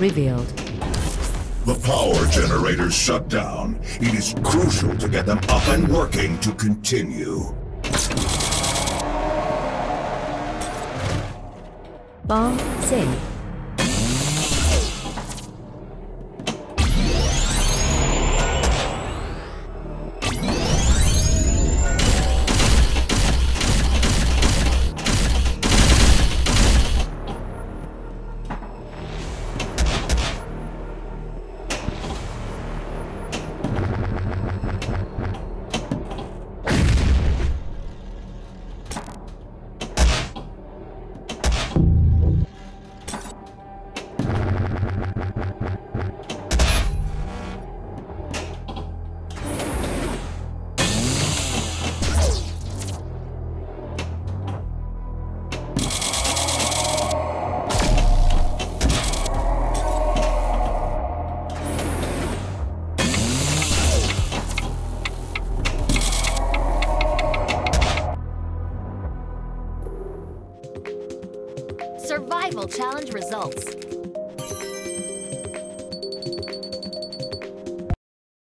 revealed. The power generators shut down. It is crucial to get them up and working to continue. Bomb safe. Survival challenge results.